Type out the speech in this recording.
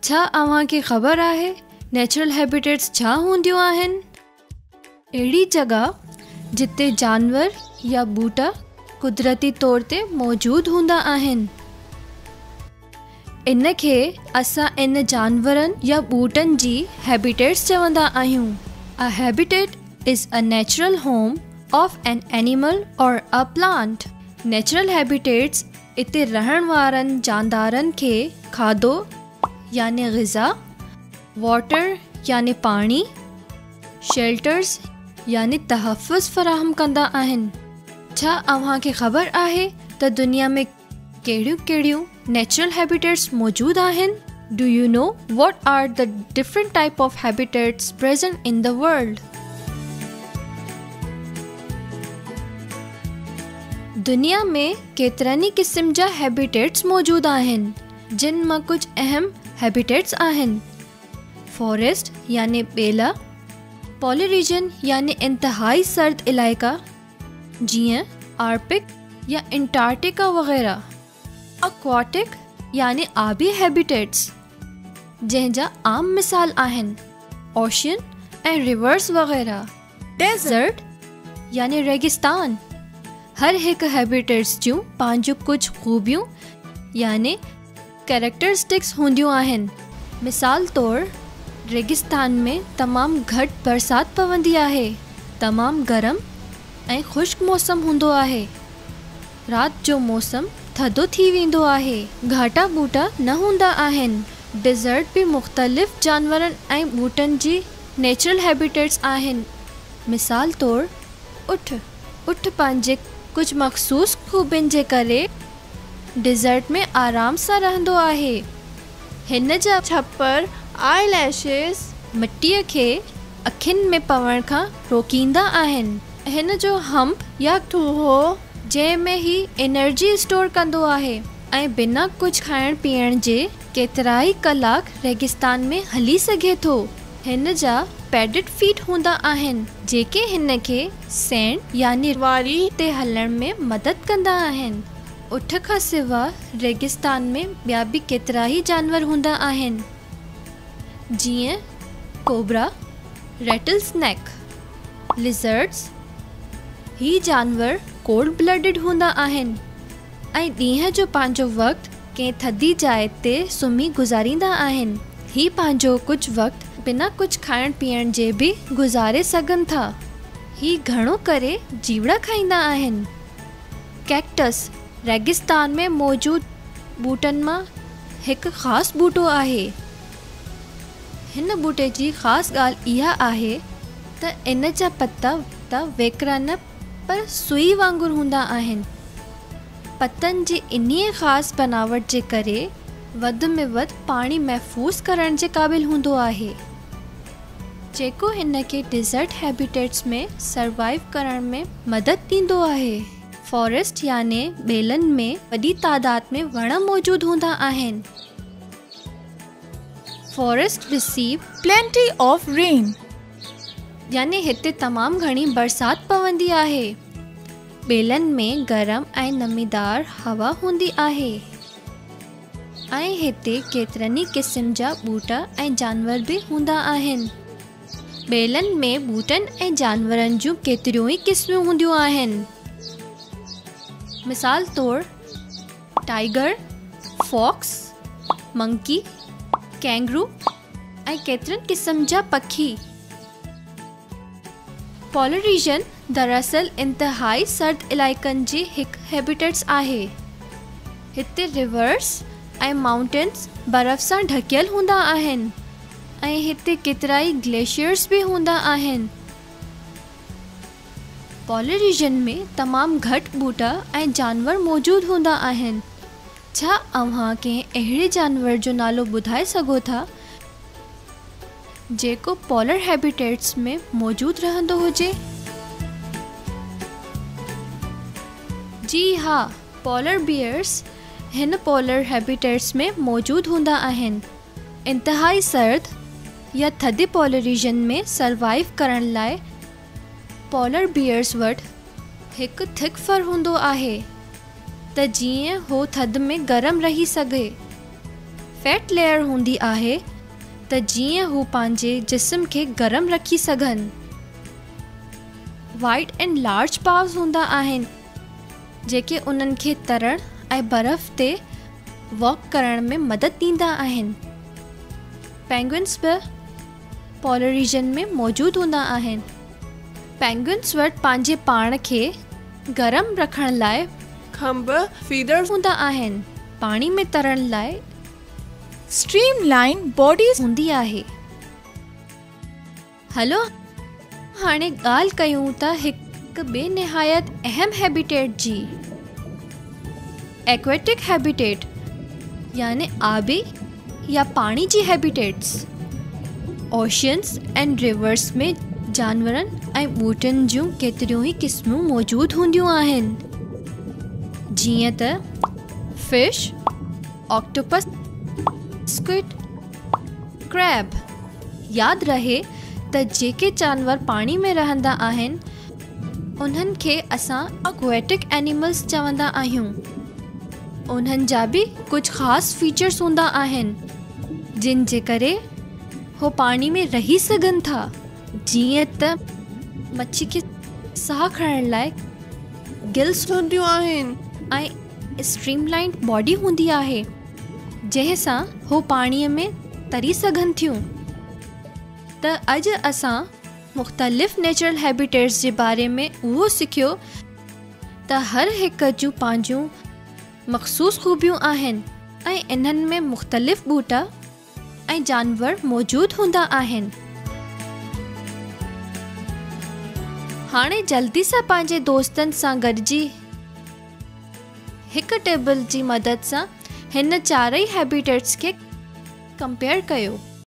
छा अव्हांखे ख़बर आहे नेचुरल हैबिटेट्स छा हूंदियूं आहिनि? अहिड़ी जॻह जिते जानवर या ॿूटा कुदरती तौर ते मौजूदु हूंदा आहिनि। इन खे असां इन जानवरनि या ॿूटनि जी हैबिटेट्स चवंदा आहियूं। A habitat is a natural home of an animal or a plant. Natural habitats इते रहण वारनि जानदारनि खे खाधो यानी ग़िज़ा, वाटर यानी पाणी, शेल्टर्स यानी तहफ़्फ़ुज़ फ़राहम कंदा आहिनि। छा अव्हांखे ख़बर आहे त दुनिया में कहिड़ियूं कहिड़ियूं नेचुरल हैबिटेट्स मौजूदु आहिनि? Do you know what are the different type of habitats present in the world? दुनिया में केतिरनि क़िस्म जा हैबिटेट्स मौजूदु आहिनि, जिन मां कुझु अहम हैबिटेट्स आहिनि। फॉरेस्ट यानी ॿेला, पॉलर रीजन यानी इंतहाई सर्द इलाइक़ा जीअं आर्कटिक या अंटार्कटिका वग़ैरह। एक्वाटिक यानी आबी हैबिटेट्स जंहिंजा आम मिसाल आहिनि ओशन ऐं रिवर्स वग़ैरह। डेज़र्ट यानी रेगिस्तान, हर हिकु हैबिटेट्स जूं पंहिंजूं कुझु ख़ूबियूं यानी कैरेक्टरिस्टिक्स हूंदियूं आहिनि। मिसाल तौरु रेगिस्तान में तमामु घटि बरसाति पवंदी आहे, तमामु गरम ऐं ख़ुश्क मौसम हूंदो आहे। राति जो मौसम थधो थी वेंदो आहे, घाटा ॿूटा न हूंदा आहिनि। डेज़र्ट बि मुख़्तलिफ़ जानवरनि ऐं ॿूटनि जी नेचुरल हैबिटेट्स आहिनि। मिसाल तौरु उठ पंहिंजे कुझु मख़सूस ख़ूबियुनि जे करे डेज़र्ट में आराम सां रहंदो आहे। हिन जा छप्पर आईलैशिस मिट्टीअ खे अखियुनि में पवण खां रोकींदा आहिनि। हिन जो हम्प या ठूहो जंहिं में ही एनर्जी स्टोर कंदो आहे ऐं बिना कुझु खाइण पीअण जे केतिराई कलाक रेगिस्तान में हली सघे थो। हिन जा पैडेड फीट हूंदा आहिनि जेके हिन खे सैंड यानी वारी ते हलण में मदद कंदा आहिनि। उठ खां सवाइ रेगिस्तान में ॿिया बि केतिरा ई जानवर हूंदा आहिनि जीअं कोबरा, रेटल स्नैक, लिज़र्ड्स। ही जानवर कोल्ड ब्लडेड हूंदा आहिनि ऐं ॾींहं जो पंहिंजो वक़्तु कंहिं थधी जाइ ते सुम्ही गुज़ारींदा आहिनि। ही पंहिंजो कुझु वक़्तु बिना कुझु खाइण पीअण जे बि गुज़ारे सघनि था। ही घणो करे जीवड़ा खाईंदा आहिनि। कैक्टस रेगिस्तान में मौजूदु ॿूटनि मां हिकु ख़ासि ॿूटो आहे। हिन ॿूटे जी ख़ासि ॻाल्हि इहा आहे त इन जा पत्ता वेकरा न पर सुई वांगुरु हूंदा आहिनि। पतनि जी इन्हीअ ख़ासि बनावट जे करे वधि में वधि पाणी महफ़ूज़ करण जे क़ाबिल हूंदो आहे, जेको हिन खे डेज़र्ट हैबिटेट्स में सर्वाइव करण में मदद ॾींदो आहे। फॉरेस्ट यानी ॿेलनि में वॾी तादाद में वण मौजूदु हूंदा आहिनि। Forest receive plenty of rain यानी हिते तमामु घणी बरसाति पवंदी आहे। ॿेलनि में गरम ऐं नमीदार हवा हूंदी आहे ऐं हिते केतिरनि क़िस्म जा ॿूटा ऐं जानवर बि हूंदा आहिनि। ॿेलनि में ॿूटनि ऐं जानवरनि जूं केतिरियूं ई क़िस्मूं हूंदियूं आहिनि। मिसाल तौरु टाइगर, फॉक्स, मंकी, कैंगरू ऐं केतिरनि क़िस्म जा पखी। पॉलर रीजन दरअसल इंतहाई सर्द इलाइक़नि जी हिकु हैबिटेट्स आहे। हिते रिवर्स ऐं माउंटेन्स बर्फ़ सां ढकियल हूंदा आहिनि ऐं हिते केतिराई ग्लेशियर्स बि हूंदा आहिनि। पॉलर रीजन में तमामु घटि ॿूटा ऐं जानवर मौजूदु हूंदा आहिनि। छा अव्हां कंहिं अहिड़े जानवर जो नालो ॿुधाए सघो था जेको पॉलर हैबिटेट्स में मौजूदु रहंदो हुजे? जी हा, पॉलर बियर्स हिन पॉलर हैबिटेट्स में मौजूदु हूंदा आहिनि। इंतहाई सर्द या थधे पॉलर रीजन में सर्वाइव करण लाइ पॉलर बियर्स वटि हिकु थिक फर हूंदो आहे त जीअं हो थधि में गरम रही सघे। फैट लेयर हूंदी आहे त जीअं हू पंहिंजे जिस्म खे गरम रखी सघनि। वाइड एंड लार्ज पाव्स हूंदा आहिनि जेके उन्हनि खे तरण ऐं बर्फ़ ते वॉक करण में मदद ॾींदा आहिनि। पेंगुइन्स बि पोलर रीजन में मौजूदु हूंदा आहिनि। पेंगुइन्स वटि पंहिंजे पाण खे गरम रखण लाइ खंभ फीडर्स हूंदा आहिनि। पाणी में तरण लाइ स्ट्रीमलाइन बॉडीज़ हूंदी आहे। हलो हाणे ॻाल्हि कयूं था हिकु ॿिए निहायत अहम हैबिटेट जी। एक्वेटिक हैबिटेट यानी आबी या पाणी जी हैबिटेट्स। ओशन्स एंड रिवर्स में जानवरनि ऐं ॿूटनि जूं केतिरियूं ई क़िस्मूं मौजूदु हूंदियूं आहिनि, जीअं त फिश, ऑक्टोपस, स्क्विड, क्रैब। यादि रहे त जेके जानवर पाणी में रहंदा आहिनि उन्हनि खे असां एक्वेटिक एनिमल्स चवंदा आहियूं। उन्हनि जा बि कुझु ख़ासि फीचर्स हूंदा आहिनि जिन जे करे हो पाणी में रही सघनि था, जीअं त मच्छी खे साह खणण लाइ गिल्स हूंदियूं आहिनि ऐं स्ट्रीमलाइन बॉडी हूंदी आहे जंहिं सां हो पाणीअ में तरी सघनि थियूं। त अॼु असां मुख़्तलिफ़ नेचुरल हैबिटेट्स जे बारे में उहो सिखियो त हर हिक जूं पंहिंजूं मख़सूस ख़ूबियूं आहिनि ऐं इन्हनि में मुख़्तलिफ़ ॿूटा ऐं जानवर मौजूदु हूंदा आहिनि। हाणे जल्दी सां पंहिंजे दोस्तनि सां गॾिजी हिकु टेबल जी मदद सां हिन चारई हैबिटेट्स खे कंपेयर कयो।